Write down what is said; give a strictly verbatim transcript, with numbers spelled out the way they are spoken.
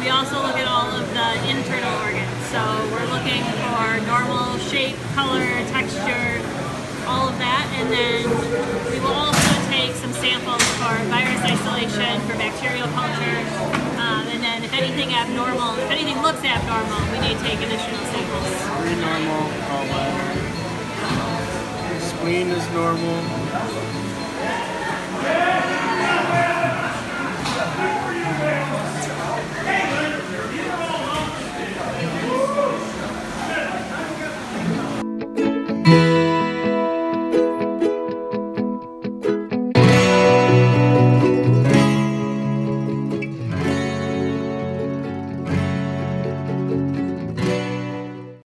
we also look at all of the internal organs. So we're looking for normal shape, color, texture, all of that. And then we will also take some samples for virus isolation, for bacterial culture. Um, and then if anything abnormal, if anything looks abnormal, we may take additional samples. Three normal, gallbladder. Spleen is normal.